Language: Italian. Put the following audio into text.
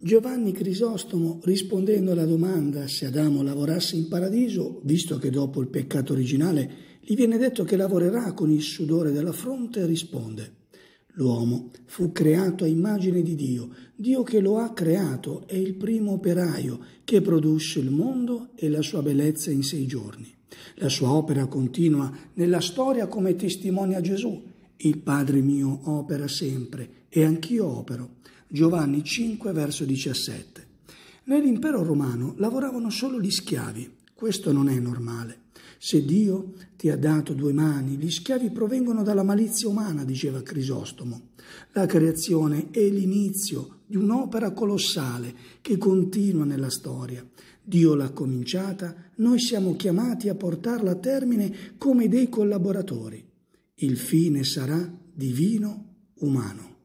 Giovanni Crisostomo, rispondendo alla domanda se Adamo lavorasse in paradiso, visto che dopo il peccato originale gli viene detto che lavorerà con il sudore della fronte, risponde: l'uomo fu creato a immagine di Dio. Dio che lo ha creato è il primo operaio che produsse il mondo e la sua bellezza in 6 giorni. La sua opera continua nella storia come testimonia Gesù. Il Padre mio opera sempre e anch'io opero. Giovanni 5, verso 17. Nell'impero romano lavoravano solo gli schiavi. Questo non è normale. Se Dio ti ha dato 2 mani, gli schiavi provengono dalla malizia umana, diceva Crisostomo. La creazione è l'inizio di un'opera colossale che continua nella storia. Dio l'ha cominciata, noi siamo chiamati a portarla a termine come dei collaboratori. Il fine sarà divino umano.